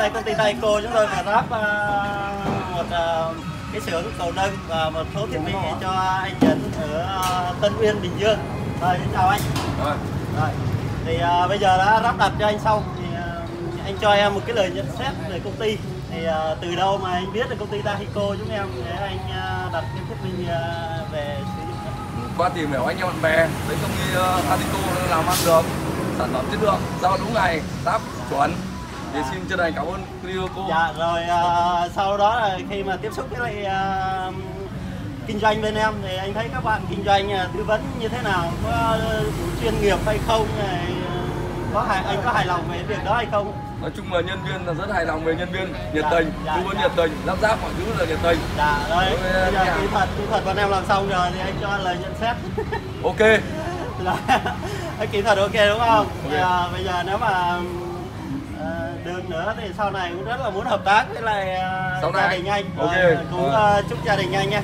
nay công ty Taiko chúng tôi vừa lắp một cái xưởng cầu nâng và một số thiết bị cho anh Nhẫn ở Tân Uyên, Bình Dương. Rồi, xin chào anh. Rồi. Thì bây giờ đã lắp đặt cho anh xong thì anh cho em một cái lời nhận xét về công ty. Thì từ đâu mà anh biết được công ty Taiko chúng em để anh đặt cái thiết bị về sử dụng? Qua tìm hiểu anh em bạn bè, thấy công ty Taiko làm ăn được, sản phẩm chất lượng, giao đúng ngày, đáp chuẩn. Thì xin chân thành cảm ơn cô. Dạ rồi, sau đó là khi mà tiếp xúc với lại kinh doanh bên em thì anh thấy các bạn kinh doanh tư vấn như thế nào, có chuyên nghiệp hay không, anh có hài lòng về việc đó hay không? Nói chung là nhân viên là rất hài lòng về nhân viên, nhiệt tình, tư vấn nhiệt tình, lắp ráp mọi thứ là nhiệt tình. Dạ rồi, bây giờ kỹ thuật bọn em làm xong rồi thì anh cho lời nhận xét. Ok. Kỹ thuật ok đúng không? Okay. Bây giờ nếu mà được nữa thì sau này cũng rất là muốn hợp tác với lại gia đình anh. Okay. Cũng chúc gia đình anh nhé.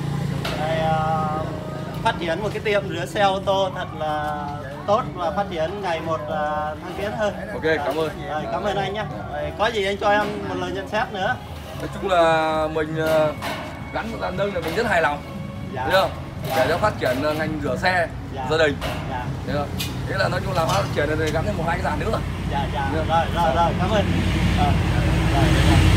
Phát triển một cái tiệm rửa xe ô tô thật là tốt và phát triển ngày một thăng tiến hơn. Ok, cảm ơn. Cảm ơn anh nhé. Có gì anh cho em một lời nhận xét nữa. Nói chung là mình gắn một dàn nâng là mình rất hài lòng. Dạ. Thấy không? Để cho phát triển ngành rửa xe, gia đình. Dạ. Thấy không? Thế là nói chung là phát triển thì gắn thêm một hai cái dàn nữa. Dạ. Rồi, cảm ơn. Rồi.